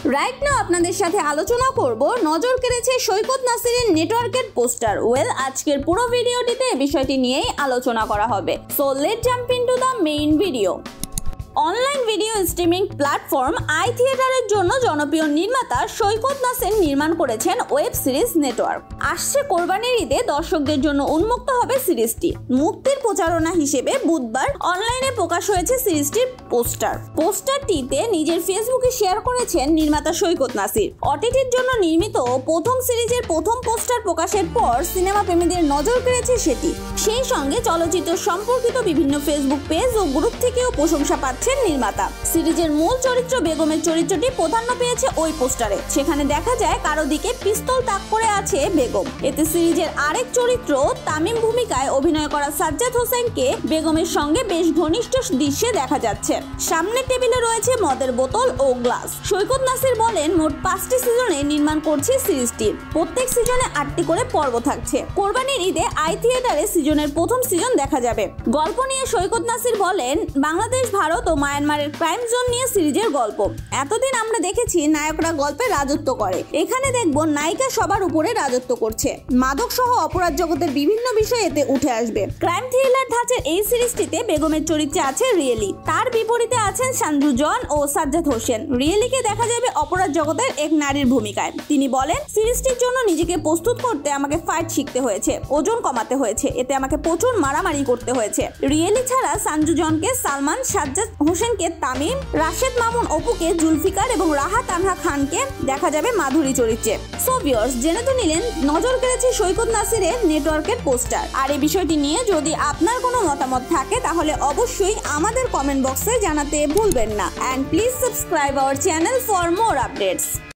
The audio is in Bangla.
রাইট নাও আপনাদের সাথে আলোচনা করব নজর কেড়েছে সৈকত নাসিরের নেটওয়ার্কের পোস্টার। আজকের পুরো ভিডিওটিতে এই বিষয়টি নিয়েই আলোচনা করা হবে। So let's jump into the main video. Online video streaming platform আই থিয়েটারের জন্য জনপ্রিয় নির্মাতা সৈকত নাসির নির্মাণ করেছেন ওয়েব সিরিজ নেটওয়ার্ক। আসছে কোরবানির ঈদে দর্শকদের জন্য উন্মুক্ত হবে সিরিজটি। মুক্তির প্রচারণা হিসেবে বুধবার অনলাইনে প্রকাশ হয়েছে সিরিজটির পোস্টারটিতে নিজের ফেসবুকে শেয়ার করেছেন নির্মাতা সৈকত নাসির। ওটিটির জন্য নির্মিত প্রথম সিরিজের প্রথম পোস্টার প্রকাশের পর সিনেমা প্রেমীদের নজর কেড়েছে সেটি। সেই সঙ্গে চলচ্চিত্র সম্পর্কিত বিভিন্ন ফেসবুক পেজ ও গ্রুপ থেকেও প্রশংসা পাচ্ছে নির্মাতা। সিরিজের মূল চরিত্র বেগমের চরিত্রটি প্রাধান্য পেয়েছে ওই পোস্টারে। সেখানে দেখা যায় কারো দিকে পিস্তল তাক করে আছে বেগম। এতে সিরিজের আরেক চরিত্র তামিম ভূমিকায় অভিনয় করা সাজ্জাদ হোসেনকে বেগমের সঙ্গে বেশ ঘনিষ্ঠ দৃশ্যে দেখা যাচ্ছে। সামনের টেবিলে রয়েছে মদের বোতল ও গ্লাস। সৈকত নাসির বলেন, মোট 5টি সিজনে নির্মাণ করছে সিরিজটি। প্রত্যেক সিজনে 8টি করে পর্ব থাকছে। কোরবানির ঈদে আই থিয়েটারে সিজনের প্রথম সিজন দেখা যাবে। গল্প নিয়ে সৈকত নাসির বলেন, বাংলাদেশ, ভারত ও মায়ানমারের ক্রাইম জোন নিয়ে সিরিজের গল্প। এতদিন আমরা দেখেছি নায়করা গল্পে রাজত্ব করে, এখানে দেখব নায়িকা সবার উপরে রাজত্ব করছে। মাদক সহ অপরাধ জগতের বিভিন্ন বিষয় এতে উঠে আসবে। ক্রাইম থ্রিলার ধাঁচের এই সিরিজটিতে বেগমের চরিত্রে আছে রিয়েলি, তার বিপরীতে আছেন সঞ্জু জন ও সাজ্জাদ হোসেন। রিয়েলিকে দেখা যাবে অপরাধ জগতের এক নারীর ভূমিকায়। তিনি বলেন, সিরিজটির জন্য নিজেকে প্রস্তুত করতে আমাকে ফাইট শিখতে হয়েছে, ওজন কমাতে হয়েছে, এতে আমাকে প্রচুর মারামারি করতে হয়েছে। রিয়েলি ছাড়া সঞ্জু জনকে সালমান, সাজ্জাদ হোসেনকে তামিম, রাশেদ মামুন অপুকে জুলফিকার এবং রাহাত আনহা খানকে দেখা যাবে মাধুরী চরিত্রে। সো ভিউয়ার্স, জেনে তো নিলেন নজর কেড়েছে সৈকত নাসিরের নেটওয়ার্কের পোস্টার। আর এই বিষয়টি নিয়ে যদি আপনার কোনো মতামত থাকে তাহলে অবশ্যই আমাদের কমেন্ট বক্সে জানাতে ভুলবেন না। And please subscribe our channel for more updates.